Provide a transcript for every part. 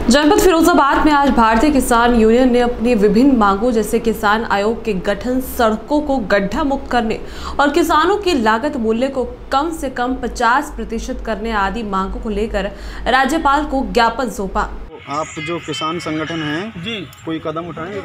जनपद फिरोजाबाद में आज भारतीय किसान यूनियन ने अपनी विभिन्न मांगों जैसे किसान आयोग के गठन, सड़कों को गड्ढा मुक्त करने और किसानों की लागत मूल्य को कम से कम 50% करने आदि मांगों को लेकर राज्यपाल को ज्ञापन सौंपा। आप जो किसान संगठन हैं जी, कोई कदम उठाएंगे?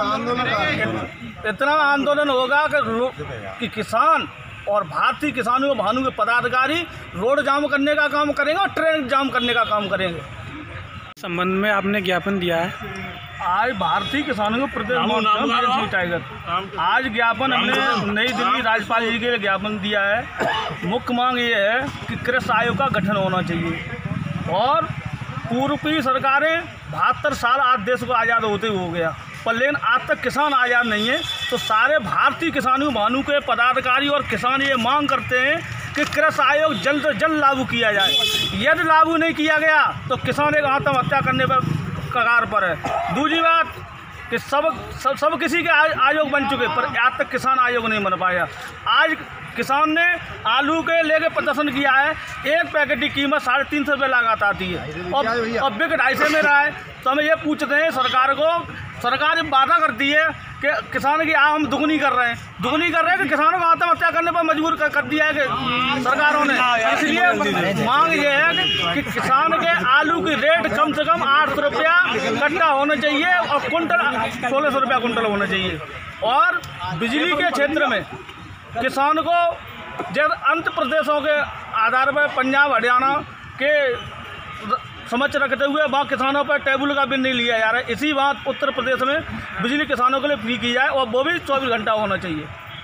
इतना आंदोलन होगा कि किसान और भारतीय किसानों भानु के पदाधिकारी रोड जाम करने का काम करेंगे और ट्रेन जाम करने का काम करेंगे। संबंध में आपने ज्ञापन दिया है? आज भारतीय किसानों के प्रदेश टाइगर आज ज्ञापन हमने नई दिल्ली राज्यपाल जी के लिए ज्ञापन दिया है। मुख्य मांग ये है कि कृषि आयोग का गठन होना चाहिए और पूर्व की सरकारें 72 साल आज देश को आज़ाद होते हो गया, पर लेकिन आज तक किसान आज़ाद नहीं है। तो सारे भारतीय किसानों भानु के पदाधिकारी और किसान ये मांग करते हैं कि कृषि आयोग जल्द से जल्द लागू किया जाए। यदि लागू नहीं किया गया तो किसान एक आत्महत्या करने पर कगार पर है। दूसरी बात कि सब किसी के आयोग बन चुके, पर आज तक किसान आयोग नहीं बन पाया। आज किसान ने आलू के लेके प्रदर्शन किया है। एक पैकेट की कीमत 350 रुपये लागत आती है और बिक 250 में रहा है। तो हमें ये पूछते हैं सरकार को, सरकार वादा करती है कि किसान की हम दुगनी कर रहे हैं कि किसानों को आत्महत्या करने पर मजबूर कर दिया है कि सरकारों ने। इसलिए मांग ये है कि किसान के आलू की रेट कम से कम 800 रुपया कट्टा होना चाहिए और कुंटल 1600 रुपया कुंटल होना चाहिए। और बिजली के क्षेत्र में किसान को जब अंत प्रदेशों के आधार पर पंजाब हरियाणा के समझ रखते हुए वहाँ किसानों पर टेबल का बिल नहीं लिया जा रहा है। इसी बात उत्तर प्रदेश में बिजली किसानों के लिए फ्री की जाए और वो भी 24 घंटा होना चाहिए।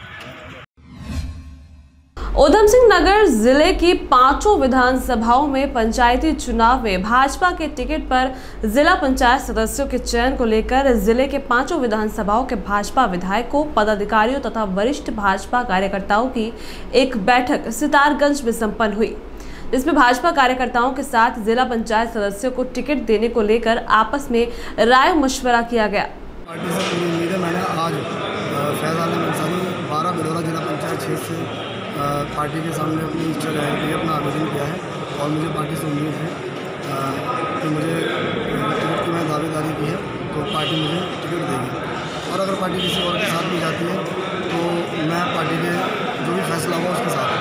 उधम सिंह नगर जिले की 5 विधानसभाओं में पंचायती चुनाव में भाजपा के टिकट पर जिला पंचायत सदस्यों के चयन को लेकर जिले के 5 विधानसभाओं के भाजपा विधायकों, पदाधिकारियों तथा वरिष्ठ भाजपा कार्यकर्ताओं की एक बैठक सितारगंज में संपन्न हुई, जिसमें भाजपा कार्यकर्ताओं के साथ जिला पंचायत सदस्यों को टिकट देने को लेकर आपस में राय मशवरा किया गया। पार्टी से उम्मीद है, मैंने आज फैज़ आलम अंसारी 12 बिरौला जिला पंचायत क्षेत्र से पार्टी के सामने अपनी इच्छा जाहिर की, अपना आवेदन किया है और मुझे पार्टी से उम्मीद है कि मुझे टिकट की मैं दावेदारी की है तो पार्टी मुझे टिकट देगी। और अगर पार्टी किसी और के साथ भी जाती है तो मैं पार्टी के जो भी फैसला होगा उसके साथ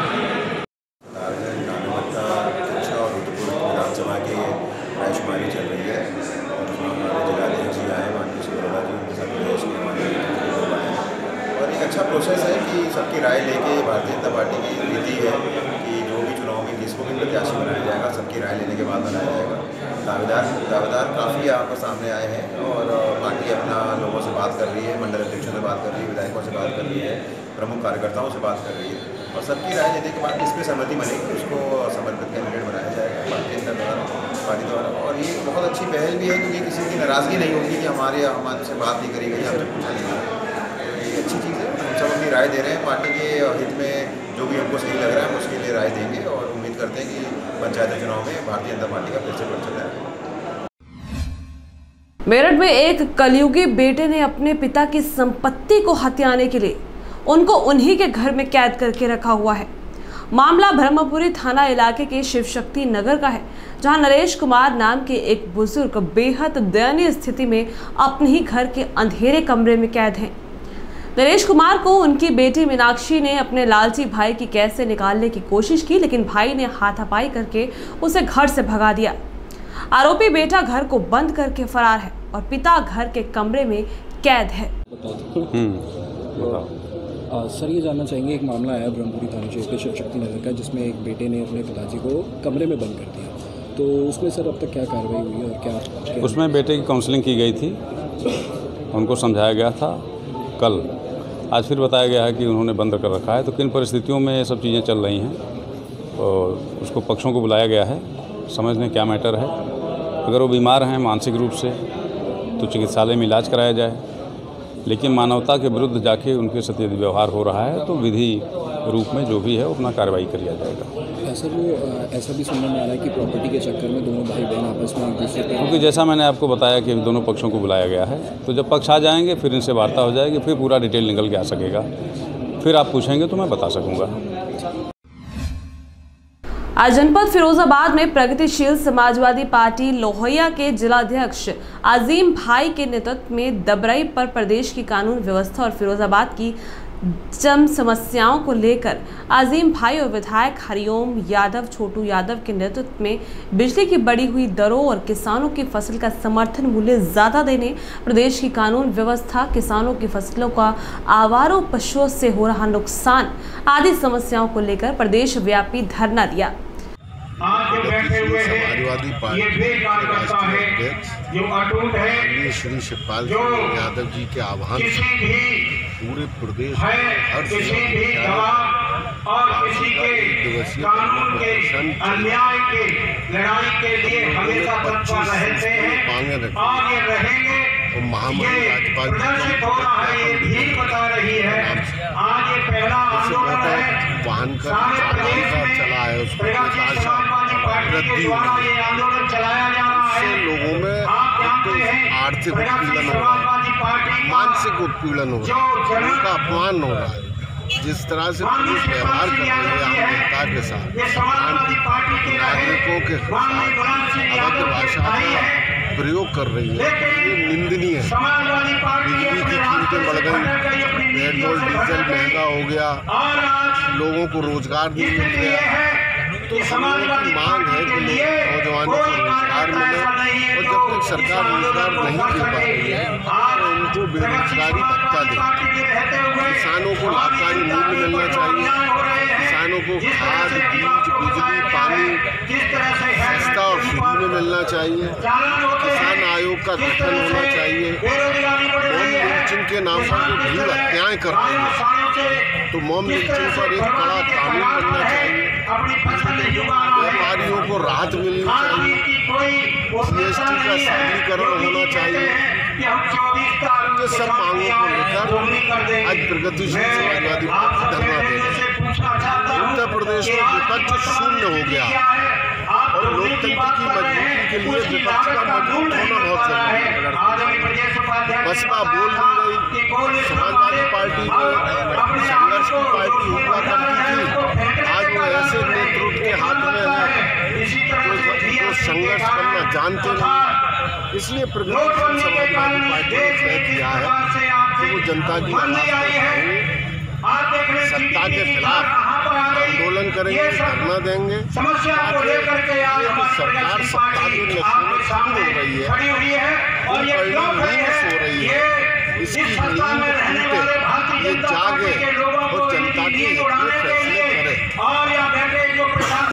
विधानसभा की रायशुमारी चल रही है और हमारे जिलाध्यक्ष जी आए, माननीय श्री बरोला जी, उनके साथ प्रदेश के माननीय और एक अच्छा प्रोसेस है कि सबकी राय लेके भारतीय जनता पार्टी की नीति है कि जो भी चुनाव में जिसको भी प्रत्याशी बनाया जाएगा सबकी राय लेने के बाद बनाया जाएगा। दावेदार काफ़ी यहाँ पर सामने आए हैं और पार्टी अपना लोगों से बात कर रही है, मंडल अध्यक्षों से बात कर रही है, विधायकों से बात कर रही है, प्रमुख कार्यकर्ताओं से बात कर रही है और सबकी राय लेने के बाद जिस पर सहमति बनेगी उसको समर्पित कैंडिडेट बनाया जाएगा पार्टी द्वारा। और ये बहुत अच्छी पहल भी है क्योंकि किसी की नाराज़गी नहीं होगी कि हमारे से बात नहीं करी गई, हमसे पूछा नहीं गया। ये अच्छी चीज़ है। हम सब अपनी राय दे रहे हैं, पार्टी के हित में जो भी हमको सही लग रहा है हम उसके लिए राय देंगे और उम्मीद करते हैं कि पंचायत चुनाव में भारतीय जनता पार्टी का फिर से पर्चा जाएगा। मेरठ में एक कलयुगी बेटे ने अपने पिता की संपत्ति को हथियाने के लिए उनको उन्हीं के घर में कैद करके रखा हुआ है। मामला ब्रह्मपुरी थाना इलाके के शिव शक्ति नगर का है, जहां नरेश कुमार नाम के एक बुजुर्ग बेहद दयनीय स्थिति में अपने ही घर के अंधेरे कमरे में कैद हैं। नरेश कुमार को उनकी बेटी मीनाक्षी ने अपने लालची भाई की कैद से निकालने की कोशिश की, लेकिन भाई ने हाथापाई करके उसे घर से भगा दिया। आरोपी बेटा घर को बंद करके फरार है और पिता घर के कमरे में कैद है। सर, ये जानना चाहेंगे, एक मामला आया ब्रह्मपुरी थाना क्षेत्र के शिव शक्ति नगर का जिसमें एक बेटे ने अपने पिताजी को कमरे में बंद कर दिया, तो उसमें सर अब तक क्या कार्रवाई हुई है और क्या उसमें बेटे की काउंसलिंग की गई थी, उनको समझाया गया था कल, आज फिर बताया गया है कि उन्होंने बंद कर रखा है। तो किन परिस्थितियों में ये सब चीज़ें चल रही हैं और उसको पक्षों को बुलाया गया है समझने क्या मैटर है। अगर वो बीमार हैं मानसिक रूप से तो चिकित्सालय में इलाज कराया जाए, लेकिन मानवता के विरुद्ध जाके उनके साथ यदि व्यवहार हो रहा है तो विधि रूप में जो भी है अपना कार्रवाई किया जाएगा। सर, वो ऐसा भी सुनने में आ रहा है कि प्रॉपर्टी के चक्कर में दोनों भाई बहन आपस में एक दूसरे पर, क्योंकि जैसा मैंने आपको बताया कि दोनों पक्षों को बुलाया गया है, तो जब पक्ष आ जाएंगे फिर इनसे वार्ता हो जाएगी, फिर पूरा डिटेल निकल के आ सकेगा, फिर आप पूछेंगे तो मैं बता सकूँगा। आज जनपद फिरोजाबाद में प्रगतिशील समाजवादी पार्टी लोहिया के जिलाध्यक्ष आजीम भाई के नेतृत्व में दबरई पर प्रदेश की कानून व्यवस्था और फिरोजाबाद की जन समस्याओं को लेकर आजीम भाई और विधायक हरिओम यादव छोटू यादव के नेतृत्व में बिजली की बढ़ी हुई दरों और किसानों की फसल का समर्थन मूल्य ज्यादा देने, प्रदेश की कानून व्यवस्था, किसानों की फसलों का आवारों पशुओं से हो रहा नुकसान आदि समस्याओं को लेकर प्रदेश व्यापी धरना दिया। समाजवादी पार्टी के राष्ट्रीय अध्यक्ष माननीय श्री शिवपाल सिंह यादव जी के आह्वान से पूरे प्रदेश में हर जिला दिवसीय प्रदर्शन मांगे रखेंगे और महामहिम राज्यपाल वाहन का चला है उसको वृद्धि इससे लोगों में आर्थिक उत्पीड़न हो रहा है, मानसिक उत्पीड़न हो रहा है, उनका अपमान हो रहा है। जिस तरह से पुलिस व्यवहार कर रही है आम जनता के साथ, नागरिकों के साथ अभद्र भाषा का प्रयोग कर रही है, ये निंदनीय है। बिजली की कीमतें बढ़ गई, पेट्रोल डीजल महंगा हो गया, लोगों को रोजगार नहीं मिल गया। तो हम लोगों की मांग है कि नौजवानों को रोजगार मिले और जब तक सरकार रोजगार नहीं दे पा रही है तो उनको बेरोजगारी भत्ता दे। किसानों को लाभकारी मूल्य मिलना चाहिए, किसानों को खाद, बीज, बिजली, पानी सस्ता और फ्री में मिलना चाहिए। किसान आयोग का गठन होना चाहिए। मॉब लिंचिंग के नाम पर जो भीड़ हत्याएं कर रही है तो मॉब लिंचिंग पर एक कड़ा कानून बनना चाहिए। व्यापारियों को राहत मिलनी चाहिए, GST का सरलीकरण होना चाहिए। ये सब मांगों को लेकर आज प्रगतिशील समाजवादी पार्टी धरना दे रही है। उत्तर प्रदेश में विपक्ष शून्य हो गया और लोकतंत्र की मजबूती के लिए विपक्ष का मजबूत होना बहुत जरूरी है। बसपा बोल नहीं रही, समाजवादी पार्टी जो संघर्ष की पार्टी हुआ करती थी आज वो ऐसे नेतृत्व के हाथ में है जो संघर्ष करना जानते नहीं। इसलिए प्रगतिशील समाजवादी पार्टी ने तय किया है कि वो जनता की सत्ता के खिलाफ आंदोलन करेंगे, धरना देंगे। सरकार सत्ता के नशे में शुरू हो रही है, नींद सो रही है, इसकी नींद टूटे, ये जागे और जनता के हित में फैसले करे।